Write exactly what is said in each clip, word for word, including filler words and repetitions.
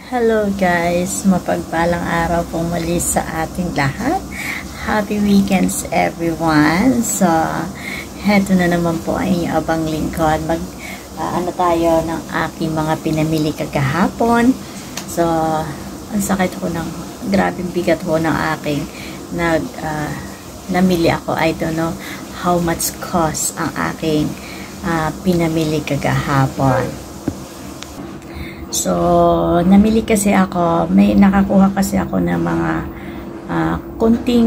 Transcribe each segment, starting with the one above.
Hello guys, mapagpalang araw po muli sa ating lahat. Happy weekends everyone. So, heto na naman po ang inyong abang lingkod. Mag, uh, ano tayo ng aking mga pinamili kagahapon. So, ang sakit ko ng, grabing bigat ko ng aking nag, uh, namili ako. I don't know how much cost ang aking uh, pinamili kagahapon. So, namili kasi ako, may nakakuha kasi ako ng mga uh, kunting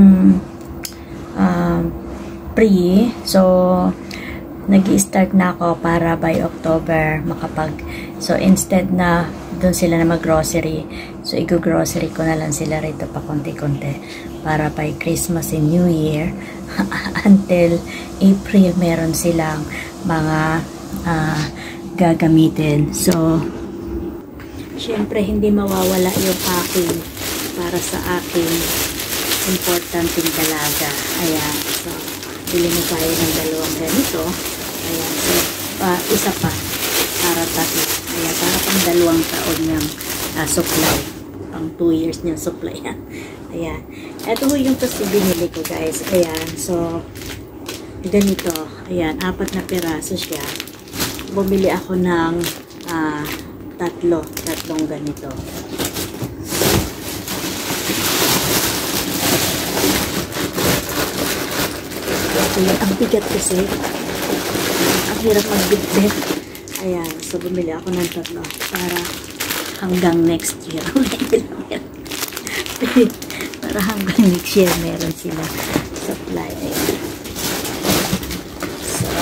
uh, free. So, nag-i-start na ako para by October makapag, so instead na doon sila na mag-grocery, so i-grocery ko na lang sila rito pa konti-konti para by Christmas and New Year until April meron silang mga uh, gagamitin. So, syempre, hindi mawawala yung aking para sa aking importanteng dalaga. Ayan. So, bili mo tayo ng dalawang ganito. Ayan. So, uh, isa pa. Para tatlo. Ayan. Para pang dalawang taon ng uh, supply. Pang two years niyang supply. Ayan. Ito yung kasi binili ko, guys. Ayan. So, ganito. Ayan. Apat na piraso siya. Bumili ako ng ah, uh, tatlo, tatlong ganito. Ayan, ang bigat kasi. Ang hirap magbitbit. Ayan, so bumili ako ng tatlo para hanggang next year. Para hanggang next year meron sila supply. Ayan. So,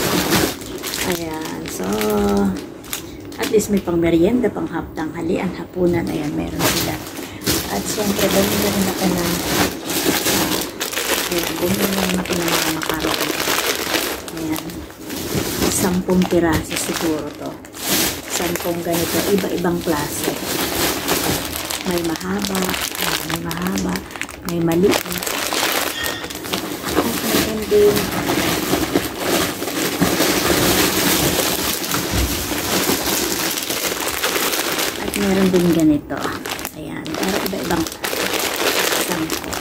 ayan, so at least may pang merienda, pang haptanghalian, hapunan, ayan, meron sila. At syempre, bumili na rin ako ng uh, ayan, bumili na rin ako ng mga makaroon. Ayan, sampung piraso siguro to. Sampung ganito, iba-ibang klase. May mahaba, uh, may mahaba, may maliit. At meron din meron din ganito. Ayan. Para iba-ibang sampo.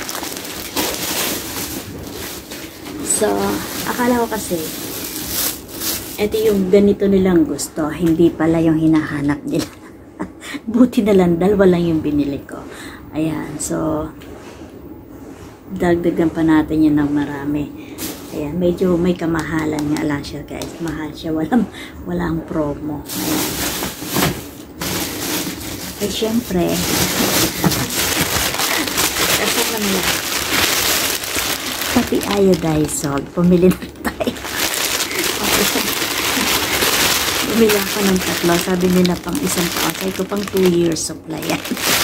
So, akala ko kasi ito yung ganito nilang gusto. Hindi pala yung hinahanap nila. Buti na lang. Dalawa lang yung binili ko. Ayan. So, dagdagan pa natin yan ng marami. Ayan. Medyo may kamahalan nga lang siya, guys. Mahal siya. Walang, walang promo. Ayan. Eh, syempre, kasi naman, pati iodizol, pumili na tayo. Okay. Pumili ako ng tatlo. Sabi nila pang isang taon. Sabi ko pang two years supply yan.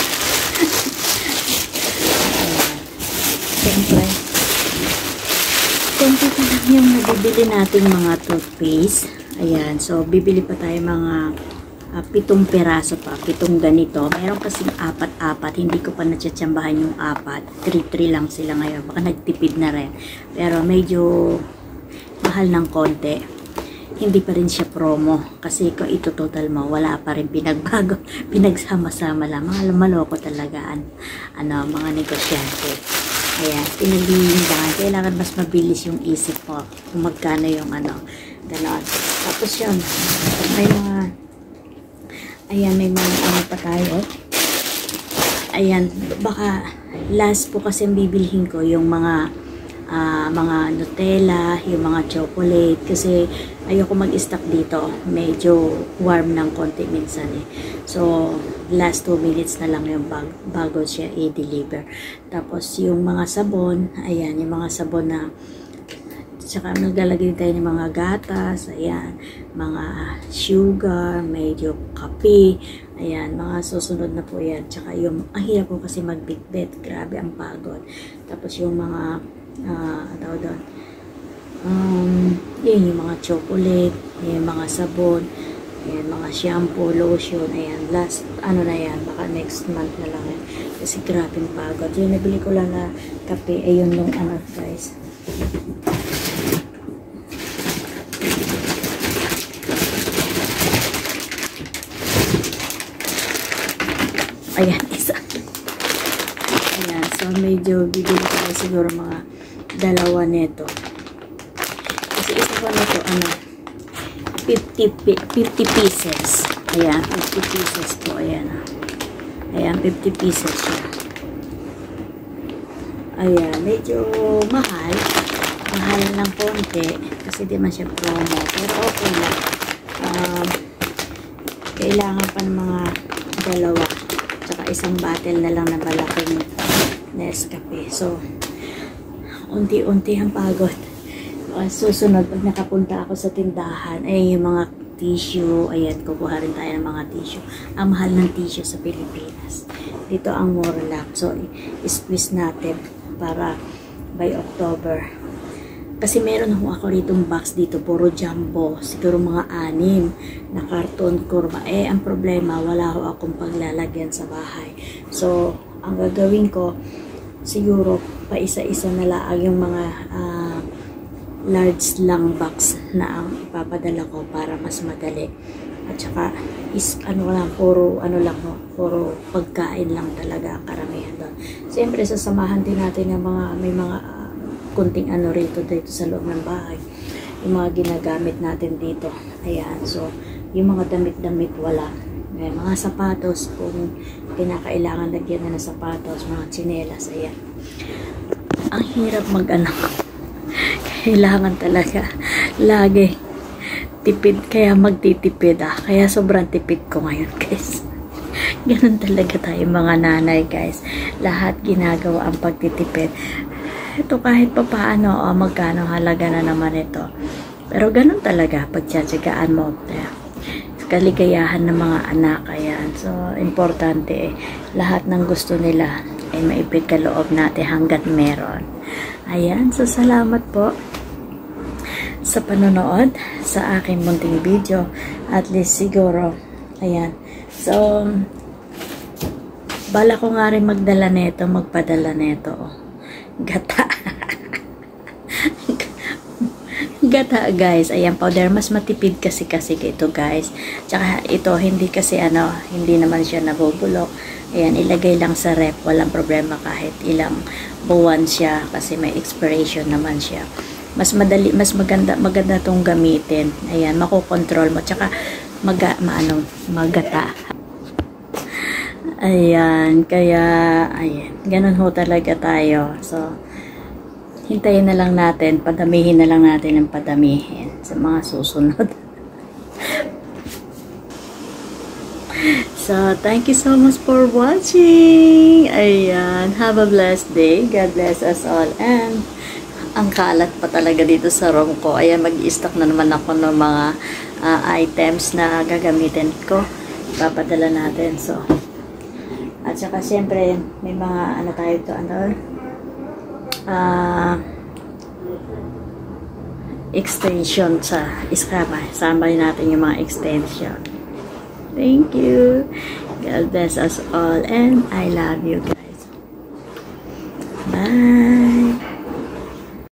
Syempre, konti pa lang yung nabibili nating mga toothpaste. Ayan, so bibili pa tayo mga Uh, pitong peraso pa, pitong ganito. Meron kasing apat-apat, hindi ko pa natsyatsambahan yung apat. three-three lang sila ngayon. Baka nagtipid na rin. Pero medyo mahal ng konti. Hindi pa rin siya promo. Kasi kung ito total mo, wala pa rin pinagbago. Pinagsama-sama lang. Mga maloko talaga. Ano, mga negosyante. Ayan, pinagbihindahan. Kailangan mas mabilis yung isip mo kung magkano yung ano. Ganon. Tapos yun, may mga ayan, may mga ano pa tayo. Ayan, baka last po kasi bibilhin ko yung mga uh, mga Nutella, yung mga chocolate kasi ayoko mag-stock dito. Medyo warm ng konti minsan eh. So, last two minutes na lang yung bag, bago siya i-deliver. Tapos yung mga sabon, ayan, yung mga sabon na saka naglalagay tayo ng mga gatas, ayan, mga sugar, medyo kape, ayan, mga susunod na po yan. Tsaka yung, ang hirap po kasi magbitbit, grabe ang pagod. Tapos yung mga, uh, tawag doon, um, yun, yung mga chocolate, yung mga sabon, ayan, mga shampoo, lotion, ayan, last, ano na yan, baka next month na lang yan. Kasi grabe ang pagod. Yung nabili ko lang na kape, ayun yung ano, guys. Ayan, isa. Ayan, so medyo bibili ko siguro mga dalawa nito. Kasi isa pa nito, ano, fifty, fifty pieces. Ayan, fifty pieces po. Ayan. Ayan, fifty pieces siya. Ayan, medyo mahal. Mahal ng konti. Kasi di man siya promo. Pero okay lang. Um, kailangan pa ng mga dalawa. Tsaka isang bottle na lang na malaking Nescafe. So, unti-unti ang pagod. Uh, susunod, pag nakapunta ako sa tindahan, ay yung mga tissue, ayan, kukuha rin tayo ng mga tissue. Ang mahal ng tissue sa Pilipinas. Dito ang mura lang. So, i-squeeze natin para by October. Kasi meron ako ako ditong box dito, puro jumbo. Siguro mga anim na karton kurma. Eh, ang problema, wala ako akong paglalagyan sa bahay. So, ang gagawin ko, siguro, pa isa-isa na lang yung mga uh, large lang box na ang ipapadala ko para mas madali. At saka, is, ano lang, puro, ano lang, no, puro pagkain lang talaga ang karamihan doon. Siyempre, sasamahan din natin yung mga, may mga uh, kunting ano rito dito sa loob ng bahay. Yung mga ginagamit natin dito. Ayan, so, yung mga damit-damit wala. May mga sapatos, kung kinakailangan lagyan na ng sapatos, mga tsinelas, ayan. Ang hirap mag-anak. Kailangan talaga lagi tipid, kaya magtitipid ah. Kaya sobrang tipid ko ngayon, guys. Ganun talaga tayo mga nanay, guys. Lahat ginagawa ang pagtitipid. Ito kahit pa paano, oh, magkano halaga na naman ito. Pero ganun talaga, pagtsatsagaan mo. Kaligayahan ng mga anak, ayan. So, importante eh, lahat ng gusto nila ay maipagkaloob natin hanggat meron. Ayan, so salamat po sa panonood sa aking munting video. At least siguro, ayan. So, bala ko nga rin magdala neto, magpadala neto. Oh. Gata. Gata, guys. Ayan, powder. Mas matipid kasi kasi ito, guys. Tsaka ito, hindi kasi ano, hindi naman siya nabubulok. Ayan, ilagay lang sa ref. Walang problema kahit ilang buwan siya kasi may expiration naman siya. Mas madali, mas maganda, maganda tong gamitin. Ayan, makokontrol mo. Tsaka, maga, maano, magata. Ayan, kaya, ayan, ganun ho talaga tayo. So, hintayin na lang natin, padamihin na lang natin ang padamihin sa mga susunod. So, thank you so much for watching. Ayan, have a blessed day. God bless us all. And, ang kalat pa talaga dito sa room ko. Ayan, mag-i-stock na naman ako ng mga uh, items na gagamitin ko. Papadala natin. So, at saka siyempre, may mga ano tayo ito, ano, uh, extension sa iskama. Sambay natin yung mga extension. Thank you. God bless us all and I love you guys. Bye.